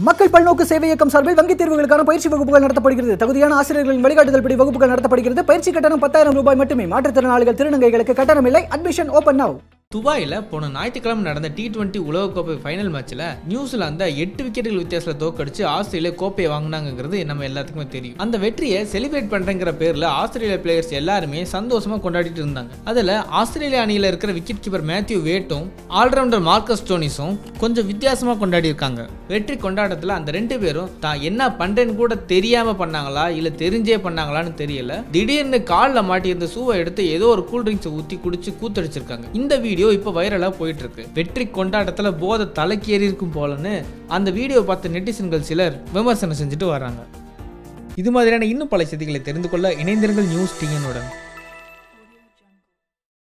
மக்கள் பல்நோக்கு சேவை இயக்கம் சார்பில் வங்கி தேர்வுகளுக்கான பயிற்சி வகுப்புகள் நடத்தப்படுகிறது. தகுதியான ஆசிரியர்களின் வழிகாட்டுதல்படி வகுப்புகள் நடத்தப்படுகிறது. பயிற்சி கட்டணம் 10,000 ரூபாய் மட்டுமே. மாற்றுத்திறனாளிகள் திருநங்கைகளுக்கு கட்டணம் இல்லை. Admission open now. துபாயில் போன ஞாயிற்றுக்கிழமை நடந்த T20 உலகக்கோப்பை ஃபைனல் மேட்ச்சில் நியூசிலாந்தை 8 விக்கெட்டுகள் வித்தியாசத்தில் தோக்கடிச்சு ஆஸ்திரேலியா கோப்பையை வாங்கினாங்கிறது நம்ம எல்லாத்துக்குமே தெரியும். அந்த வெற்றியை செலிப்ரேட் பண்றங்கிற பேர்ல ஆஸ்திரேலியா பிளேயர்ஸ் எல்லாருமே சந்தோஷமா கொண்டாடிட்டு இருந்தாங்க. அதுல ஆஸ்திரேலியா அணியில இருக்கிற விக்கெட் கீப்பர் மேத்யூ வேட்டும் ஆல்ரவுண்டர் மார்க்கஸ் ஸ்டோனிஸும் கொஞ்சம் வித்தியாசமா கொண்டாடி இருக்காங்க. வெற்றி கொண்டாட்டத்தில் அந்த 2 பேரும் தான் என்ன பண்றேன்னு கூட தெரியாம பண்ணாங்களா இல்ல தெரிஞ்சே பண்ணாங்களான்னு தெரியல. திடீர்னு காலில் மாட்டியிருந்த சூவை எடுத்து ஏதோ ஒரு கூல் ட்ரிங்க்ஸ் ஊற்றி குடிச்சு கூத்தடிச்சிருக்காங்க. இந்த வீடியோ இப்ப வைரலா போயிட்டு இருக்கு. வெற்றி கொண்டாட்டத்துல போதை தலைக்கு ஏறி இருக்கும் போலன்னு அந்த வீடியோ பார்த்த நெட்டிசன்கள் சிலர் விமர்சனம் செஞ்சுட்டு வராங்க. இது மாதிரியான இன்னும் பல செய்திகளை தெரிந்து கொள்ள இணைந்திருங்கள் Newstn உடன்.